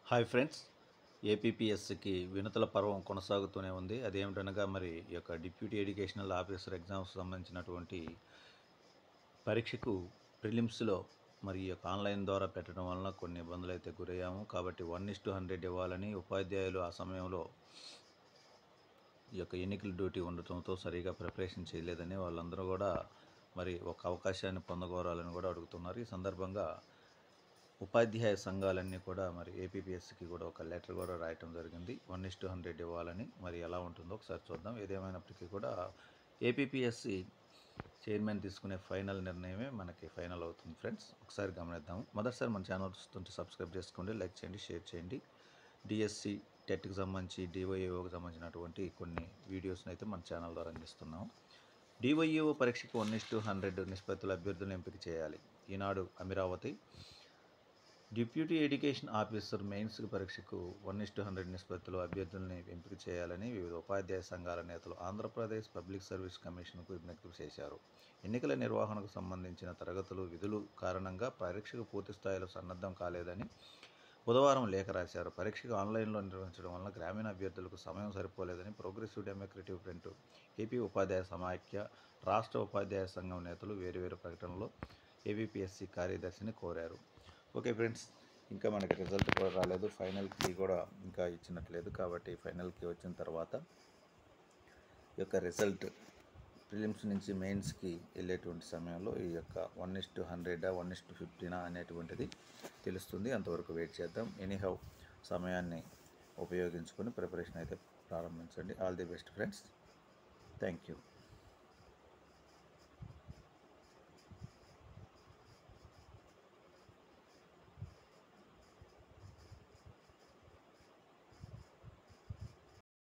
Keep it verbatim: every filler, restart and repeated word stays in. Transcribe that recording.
Hi friends, ఏపీపీఎస్సికి వినతుల పర్వం కొనసాగుతూనే ఉంది. అదేమిటనగా మరి ఈ యొక్క డిప్యూటీ ఎడ్యుకేషనల్ ఆఫీసర్ ఎగ్జామ్స్ సంబంధించినటువంటి పరీక్షకు ప్రిలిమ్స్లో మరి ఈ యొక్క ఆన్లైన్ ద్వారా పెట్టడం వలన కొన్ని ఇబ్బందులు అయితే గురయ్యాము. కాబట్టి వన్ ఇస్ టు హండ్రెడ్ ఇవ్వాలని ఉపాధ్యాయులు ఆ సమయంలో ఈ యొక్క ఎన్నికల డ్యూటీ ఉండటంతో సరిగా ప్రిపరేషన్ చేయలేదని వాళ్ళందరూ కూడా మరి ఒక అవకాశాన్ని పొందగోరాలని కూడా అడుగుతున్నారు. ఈ సందర్భంగా ఉపాధ్యాయ సంఘాలన్నీ కూడా మరి ఏపీపీఎస్సికి కూడా ఒక లెటర్ కూడా రాయటం జరిగింది. వన్ ఇస్ టు హండ్రెడ్ ఇవ్వాలని. మరి ఎలా ఉంటుందో ఒకసారి చూద్దాం. ఏదేమైనప్పటికీ కూడా ఏపీపీఎస్సి చైర్మన్ తీసుకునే ఫైనల్ నిర్ణయమే మనకి ఫైనల్ అవుతుంది ఫ్రెండ్స్. ఒకసారి గమనిద్దాం. మొదటిసారి మన ఛానల్ చూస్తుంటే సబ్స్క్రైబ్ చేసుకోండి, లైక్ చేయండి, షేర్ చేయండి. డిఎస్సి టెట్కి సంబంధించి డివైఏఓకి సంబంధించినటువంటి కొన్ని వీడియోస్ని అయితే మన ఛానల్ ద్వారా అందిస్తున్నాం. డివైఏఓ పరీక్షకు వన్ ఇస్ టు హండ్రెడ్ నిష్పత్తుల అభ్యర్థులను ఎంపిక చేయాలి. Eenadu Amaravati. Deputy education officer mains పరీక్షకు వన్ ఇస్ టు హండ్రెడ్ నిష్పత్తిలో అభ్యర్థుల్ని ఎంపిక చేయాలని వివిధ ఉపాధ్యాయ సంఘాల నేతలు ఆంధ్రప్రదేశ్ పబ్లిక్ సర్వీస్ కమిషన్కు విజ్ఞప్తి చేశారు. ఎన్నికల నిర్వహణకు సంబంధించిన తరగతులు, విధులు కారణంగా పరీక్షకు పూర్తి స్థాయిలో సన్నద్ధం కాలేదని బుధవారం లేఖ రాశారు. పరీక్షకు ఆన్లైన్లో నిర్వహించడం వలన గ్రామీణ అభ్యర్థులకు సమయం సరిపోలేదని ప్రోగ్రెసివ్ డెమోక్రటిక్ ఫ్రంట్, ఏపీ ఉపాధ్యాయ సమాఖ్య, రాష్ట్ర ఉపాధ్యాయ సంఘం నేతలు వేరువేరు ప్రకటనలో ఏపీపీఎస్సీ కార్యదర్శిని కోరారు. ఓకే ఫ్రెండ్స్, ఇంకా మనకి రిజల్ట్ కూడా రాలేదు. ఫైనల్కి కూడా ఇంకా ఇచ్చినట్లేదు. కాబట్టి ఫైనల్కి వచ్చిన తర్వాత ఈ యొక్క రిజల్ట్ ప్రిలిమ్స్ నుంచి మెయిన్స్కి వెళ్ళేటువంటి సమయంలో ఈ యొక్క వన్ ఇస్ టు హండ్రెడా వన్ ఇస్ టు ఫిఫ్టీనా అనేటువంటిది తెలుస్తుంది. అంతవరకు వెయిట్ చేద్దాం. ఎనీహౌ సమయాన్ని ఉపయోగించుకొని ప్రిపరేషన్ అయితే ప్రారంభించండి. All the best friends. Thank you.